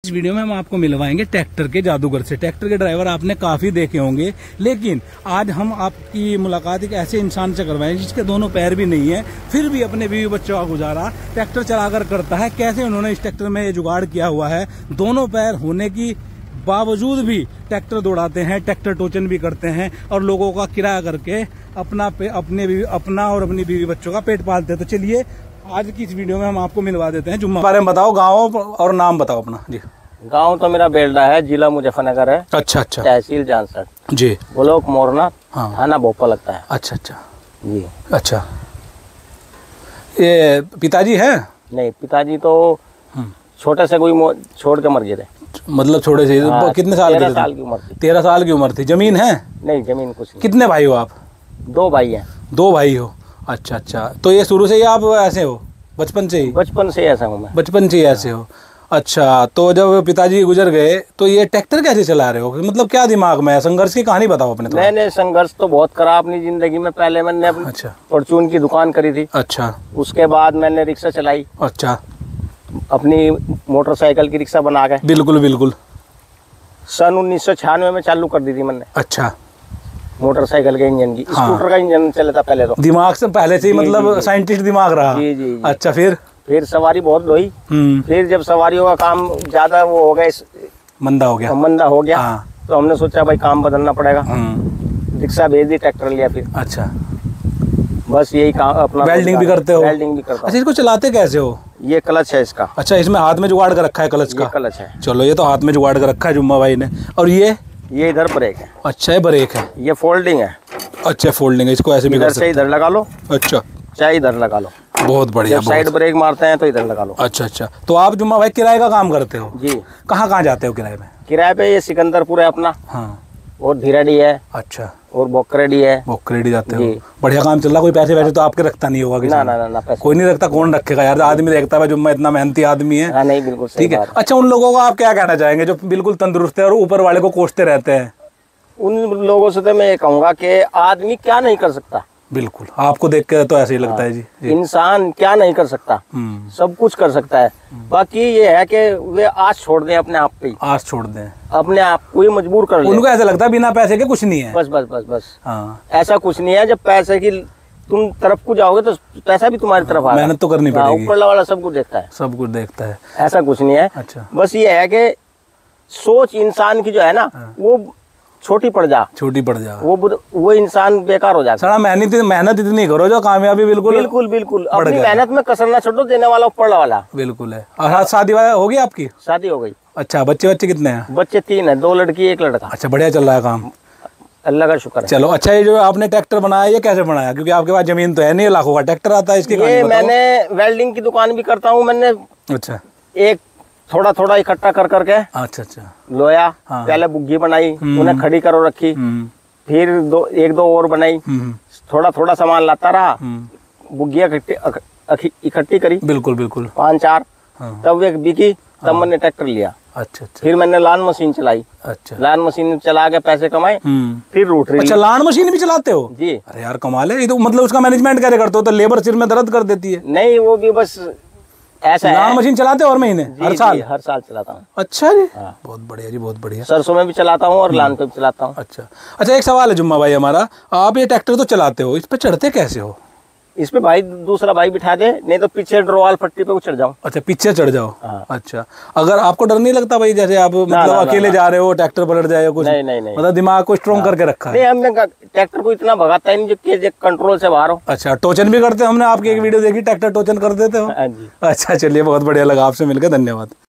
इस वीडियो में हम आपको मिलवाएंगे ट्रैक्टर के जादूगर से। ट्रैक्टर के ड्राइवर आपने काफी देखे होंगे, लेकिन आज हम आपकी मुलाकात एक ऐसे इंसान से करवाएंगे जिसके दोनों पैर भी नहीं है, फिर भी अपने बीवी बच्चों का गुजारा ट्रैक्टर चलाकर करता है। कैसे उन्होंने इस ट्रैक्टर में ये जुगाड़ किया हुआ है, दोनों पैर होने की बावजूद भी ट्रैक्टर दौड़ाते हैं, ट्रैक्टर टोचन भी करते हैं और लोगों का किराया करके अपना और अपनी बीवी बच्चों का पेट पालते हैं। तो चलिए आज की इस वीडियो में हम आपको मिलवा देते हैं। जुम्मा बारे में बताओ, गाँव और नाम बताओ अपना जी। गांव तो मेरा बेलडा है, जिला मुजफ्फरनगर है। अच्छा अच्छा। तहसील जानसर जी। ब्लॉक मोरना, हाँ। थाना भोपा लगता है। अच्छा अच्छा जी। अच्छा, ये पिताजी है? नहीं, पिताजी तो छोटे से कोई छोड़ के मर गए थे। मतलब छोटे से? हाँ, कितने साल? 13 साल की उम्र थी। 13 साल की उम्र थी। जमीन है? नहीं, जमीन कुछ नहीं। कितने भाई हो आप? 2 भाई हैं। 2 भाई हो। अच्छा अच्छा। तो ये शुरू से ही आप ऐसे हो? बचपन से ही? बचपन से ऐसा हूँ मैं। बचपन से ही ऐसे हो। अच्छा, तो जब पिताजी गुजर गए तो ये ट्रैक्टर कैसे चला रहे हो? मतलब क्या दिमाग में है? संघर्ष की कहानी बताओ अपने। मैंने संघर्ष तो बहुत करा अपनी जिंदगी में। पहले मैंने अपनी फॉर्चून की दुकान करी थी। अच्छा। उसके बाद मैंने रिक्शा चलाई। अच्छा। अपनी मोटरसाइकिल की रिक्शा बना के। बिल्कुल बिल्कुल। सन 1996 में चालू कर दी थी मैंने। अच्छा। मोटरसाइकिल के इंजन की। हाँ। स्कूटर का इंजन चला था पहले तो। दिमाग से पहले से ही मतलब साइंटिस्ट दिमाग रहा। जी जी। अच्छा, फिर सवारी बहुत हुई। फिर जब सवारियों का काम ज्यादा वो हो गया, मंदा हो गया। हाँ। तो हमने सोचा भाई काम बदलना पड़ेगा। रिक्शा भेज दी, ट्रैक्टर लिया फिर। अच्छा। बस यही काम अपना। वेल्डिंग भी करते हो? वेल्डिंग भी करता हूं। अच्छा, इसको चलाते कैसे हो? ये क्लच है इसका। अच्छा, इसमें हाथ में जुगाड़ कर रखा है क्लच का? क्लच है। चलो, ये तो हाथ में जुगाड़ कर रखा है जुम्मा भाई ने। और ये इधर ब्रेक है। अच्छा, ये ब्रेक है। ये फोल्डिंग है। अच्छा, फोल्डिंग है। इसको ऐसे भी कर सकते हैं। इधर लगा लो। अच्छा। चाहे इधर लगा लो। बहुत बढ़िया। साइड ब्रेक मारते हैं तो इधर लगा लो। अच्छा अच्छा। तो आप जुम्मा भाई किराए का काम करते हो? जी। कहाँ जाते हो किराए में? किराए पे ये सिकंदरपुर है अपना। हाँ। और धीराडी है। अच्छा। और बोकरेडी है। बोकरेडी जाते हो? बढ़िया काम चल रहा। कोई पैसे वैसे तो आपके रखता नहीं होगा? ना, पैसे कोई नहीं रखता। कौन रखेगा यार? आदमी देखता है जुम्मा इतना मेहनती आदमी है। नहीं, बिल्कुल ठीक है। अच्छा, उन लोगों को आप क्या कहना चाहेंगे जो बिल्कुल तंदुरुस्त है और ऊपर वाले को कोसते रहते हैं? उन लोगों से तो मैं ये कहूँगा कि आदमी क्या नहीं कर सकता। बिल्कुल, आपको देख के तो ऐसे ही लगता है जी। इंसान क्या नहीं कर सकता, सब कुछ कर सकता है। बाकी ये है कि वे आस छोड़ दें अपने आप पे। आस छोड़ दें अपने आप को ही, मजबूर कर लें। उनको ऐसा लगता है बिना पैसे के कुछ नहीं है। बस। हाँ। ऐसा कुछ नहीं है। जब पैसे की तुम तरफ को जाओगे तो पैसा भी तुम्हारी तरफ आएगा। मेहनत तो करनी पड़ेगी। ऊपर वाला सब कुछ देखता है। ऐसा कुछ नहीं है। अच्छा। बस ये है कि सोच इंसान की जो है ना, वो छोटी पड़ जा, वो इंसान बेकार हो जाता है। मेहनत इतनी करो जो कामयाबी बिल्कुल अपनी मेहनत में कसर ना छोड़ो, देने वाला ऊपर वाला। बिल्कुल है। और शादी होगी आपकी? शादी हो गई। अच्छा, बच्चे कितने हैं? बच्चे 3 हैं, 2 लड़की 1 लड़का। अच्छा, बढ़िया चल रहा है काम? अल्लाह का शुक्र है। चलो अच्छा, ये जो आपने ट्रैक्टर बनाया ये कैसे बनाया? क्योंकि आपके पास जमीन तो है नहीं, लाखों का ट्रैक्टर आता है। इसकी मैंने वेल्डिंग की दुकान भी करता हूँ मैंने। अच्छा। एक थोड़ा इकट्ठा कर करके। अच्छा। लोया। हाँ। पहले बुग्गी बनाई, उन्हें खड़ी करो रखी। फिर 1-2 और बनाई। थोड़ा सामान लाता रहा, बुग्गियाँ इकट्ठी करी। बिल्कुल 5-4। हाँ। तब एक बिकी, तब मैंने ट्रैक्टर लिया। अच्छा। फिर मैंने लान मशीन चलाई। अच्छा। लान मशीन चला के पैसे कमाए। फिर रूट रही। अच्छा, लान मशीन भी चलाते हो? जी। अरे यार कमाल है। तो मतलब उसका मैनेजमेंट कैसे करते हो? तो लेबर सिर में दर्द कर देती है। नहीं, वो भी बस ऐसा है। मशीन चलाते हो हर महीने? हर साल चलाता हूँ। अच्छा जी। हाँ। बहुत बढ़िया जी, बहुत बढ़िया। सरसों में भी चलाता हूँ और लान पे भी चलाता हूँ। अच्छा, एक सवाल है जुम्मा भाई हमारा, आप ये ट्रैक्टर तो चलाते हो, इस पे चढ़ते कैसे हो? इस पे भाई दूसरा भाई बिठा दे, नहीं तो पीछे ड्रोवाल पट्टी पे चढ़ जाओ। अच्छा, पीछे चढ़ जाओ। हाँ। अच्छा, अगर आपको डर नहीं लगता भाई, जैसे आप मतलब अकेले जा रहे हो, ट्रैक्टर पलट जाए कुछ? नहीं, मतलब दिमाग को स्ट्रॉन्ग करके रखा है? नहीं, हमने ट्रैक्टर को इतना भगाता है जो कंट्रोल से बाहर हो। अच्छा, टोचन भी करते हैं? हमने आपकी एक वीडियो देखी, ट्रैक्टर टोचन कर देते हो? अच्छा, चलिए, बहुत बढ़िया लगा आपसे मिलकर, धन्यवाद।